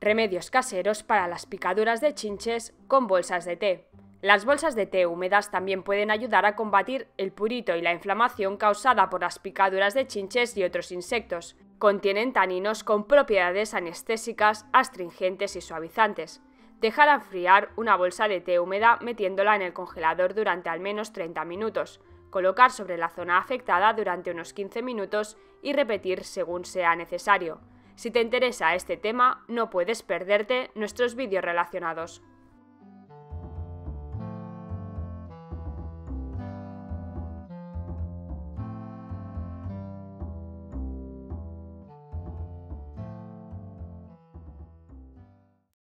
Remedios caseros para las picaduras de chinches con bolsas de té. Las bolsas de té húmedas también pueden ayudar a combatir el purito y la inflamación causada por las picaduras de chinches y otros insectos. Contienen taninos con propiedades anestésicas, astringentes y suavizantes. Dejar enfriar una bolsa de té húmeda metiéndola en el congelador durante al menos 30 minutos. Colocar sobre la zona afectada durante unos 15 minutos y repetir según sea necesario. Si te interesa este tema, no puedes perderte nuestros vídeos relacionados.